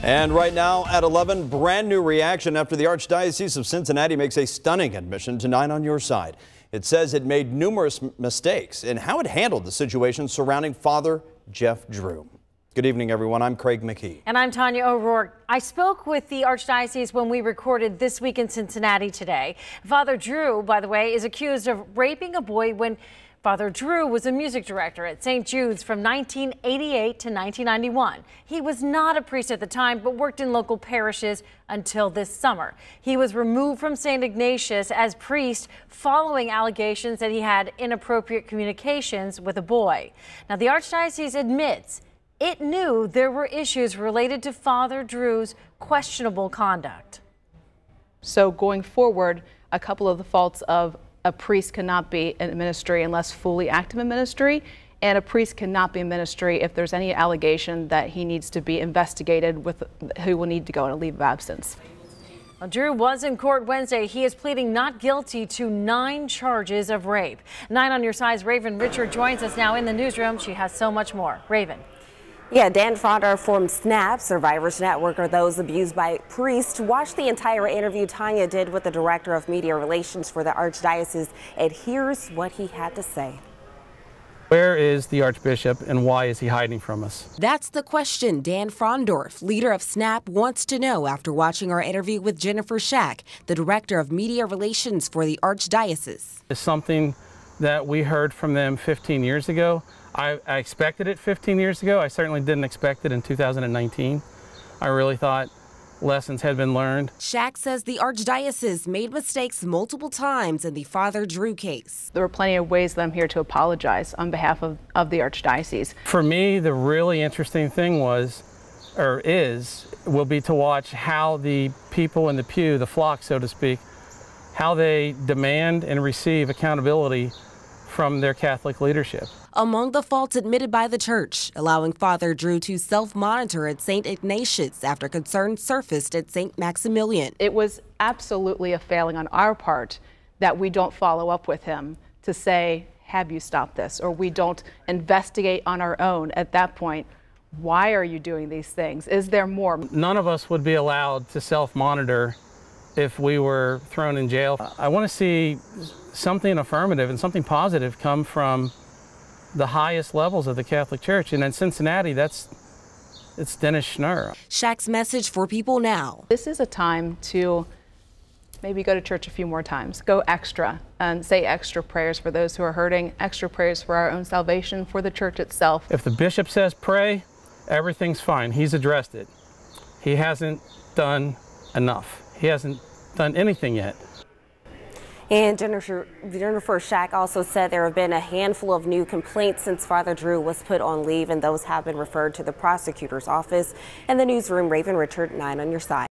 And right now at 11, brand new reaction after the Archdiocese of Cincinnati makes a stunning admission to 9 on Your Side. It says it made numerous mistakes in how it handled the situation surrounding Father Jeff Drew. Good evening, everyone. I'm Craig McKee. And I'm Tanya O'Rourke. I spoke with the Archdiocese when we recorded This Week in Cincinnati today. Father Drew, by the way, is accused of raping a boy when Father Drew was a music director at St. Jude's from 1988 to 1991. He was not a priest at the time, but worked in local parishes until this summer. He was removed from St. Ignatius as priest following allegations that he had inappropriate communications with a boy. Now, the Archdiocese admits it knew there were issues related to Father Drew's questionable conduct. So going forward, a couple of the faults of a priest cannot be in ministry unless fully active in ministry, and a priest cannot be in ministry if there's any allegation that he needs to be investigated with, who will need to go on a leave of absence. Well, Drew was in court Wednesday. He is pleading not guilty to 9 charges of rape. 9 on Your Side's Raven Richard joins us now in the newsroom. She has so much more. Raven. Yeah, Dan Fronder from SNAP, Survivors Network, or those abused by priests. Watch the entire interview Tanya did with the Director of Media Relations for the Archdiocese, and here's what he had to say. Where is the Archbishop and why is he hiding from us? That's the question Dan Frondorf, leader of SNAP, wants to know after watching our interview with Jennifer Schack, the Director of Media Relations for the Archdiocese. It's something that we heard from them 15 years ago. I expected it 15 years ago. I certainly didn't expect it in 2019. I really thought lessons had been learned. Schack says the Archdiocese made mistakes multiple times in the Father Drew case. There were plenty of ways that I'm here to apologize on behalf of the Archdiocese. For me, the really interesting thing will be to watch how the people in the pew, the flock, so to speak, how they demand and receive accountability from their Catholic leadership. Among the faults admitted by the church, allowing Father Drew to self-monitor at St. Ignatius after concerns surfaced at St. Maximilian. It was absolutely a failing on our part that we don't follow up with him to say, have you stopped this? Or we don't investigate on our own at that point. Why are you doing these things? Is there more? None of us would be allowed to self-monitor if we were thrown in jail. I want to see something affirmative and something positive come from the highest levels of the Catholic Church. And in Cincinnati, it's Dennis Schnurr. Schack's message for people now. This is a time to maybe go to church a few more times. Go extra and say extra prayers for those who are hurting, extra prayers for our own salvation, for the church itself. If the bishop says pray, everything's fine. He's addressed it. He hasn't done enough. He hasn't done anything yet. And Jennifer Schack also said there have been a handful of new complaints since Father Drew was put on leave, and those have been referred to the prosecutor's office. In the newsroom, Raven Richard, 9 on Your Side.